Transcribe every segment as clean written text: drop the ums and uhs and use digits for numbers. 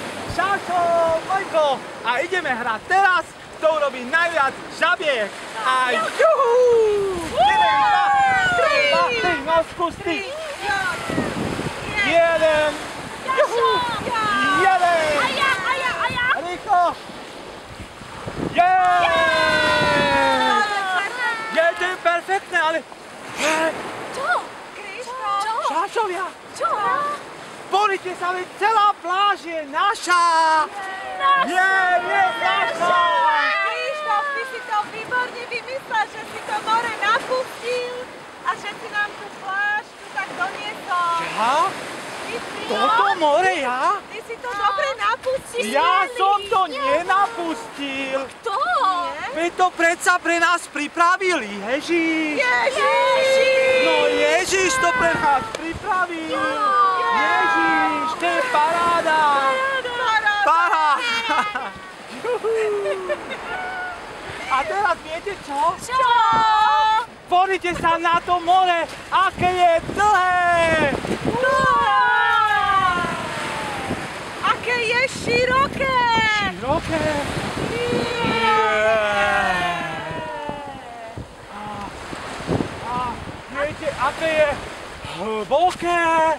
Šašo, Vojko, a ideme hrať teraz, kto urobí najviac žabiek. A juhu! 1, 2, 3, no skús ty. 1, juhu! 1! A ja. Rýchlo! Je to perfektné, ale... Čo? Krištof? Šašovia, Čo? pozrite sa, veď celá pláž je naša! Je naša! Krištof, ty si to výborne vymyslel, že si to more napustil a že si nám tú pláž tu tak doniesol. Ja? Toto more ja? Ty si to dobre napustil. Ja som to nenapustil. Kto? Veď to predsa pre nás pripravil Ježiš. Ježiš! No Ježiš to pre nás pripravil. Ježiš, to je paráda. Paráda. A teraz viete čo? Čo? Pozrite sa na to more, aké je dlhé. Aké je široké. Široké. A viete, aké je hlboké.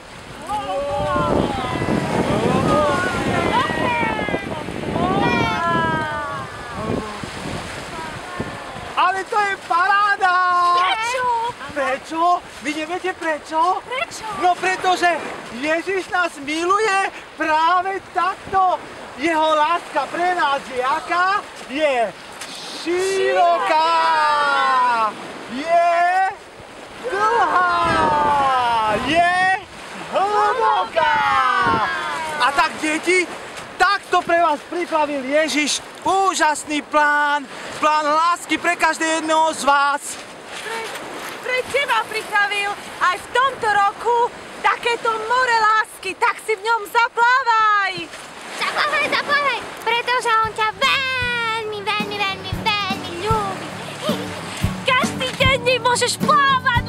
Ale to je paráda! Prečo? Prečo? Vy neviete prečo? Prečo? No pretože Ježiš nás miluje práve takto. Jeho láska pre nás je aká? Je široká. Je dlhá. Je hlboká. A tak deti, takto pre vás pripravil Ježiš úžasný plán. Plán lásky pre každého jedného z vás. Pre teba pripravil aj v tomto roku takéto more lásky, tak si v ňom zaplávaj. Zaplávaj, pretože on ťa veľmi ľúbi. Každý deň môžeš plávať